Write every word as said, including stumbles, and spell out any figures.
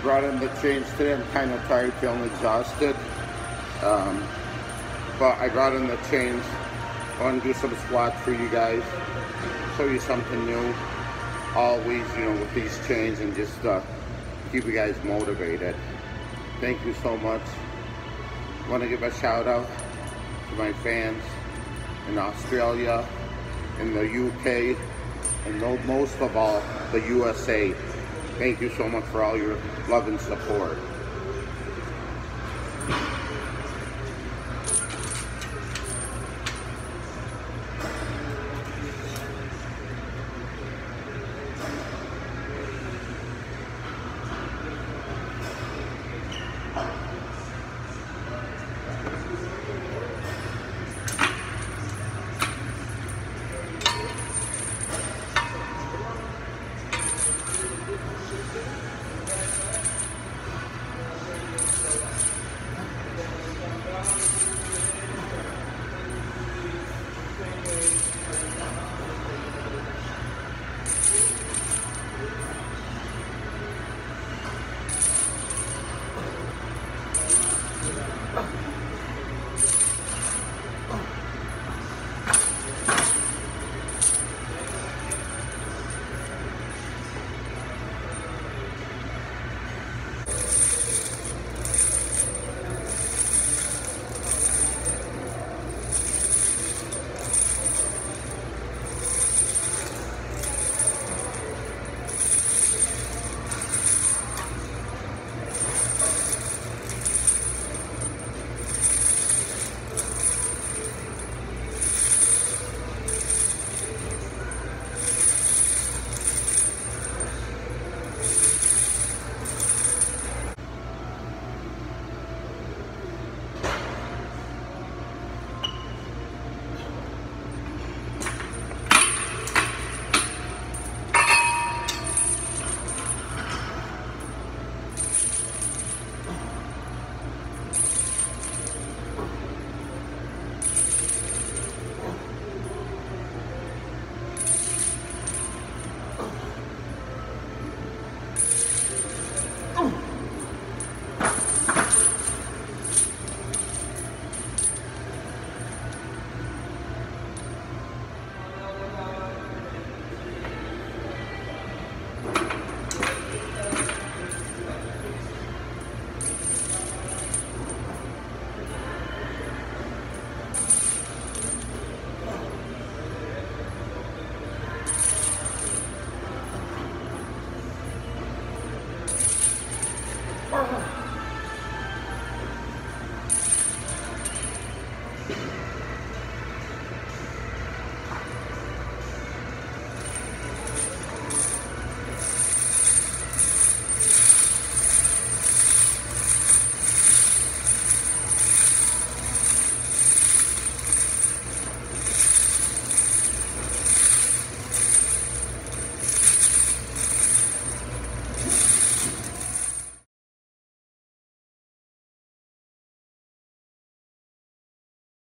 brought in the chains today. I'm kind of tired, feeling exhausted. Um, but I brought in the chains. I want to do some squats for you guys. Show you something new. Always, you know, with these chains and just uh, keep you guys motivated. Thank you so much. I want to give a shout out to my fans in Australia, in the U K, and most of all, the U S A. Thank you so much for all your love and support.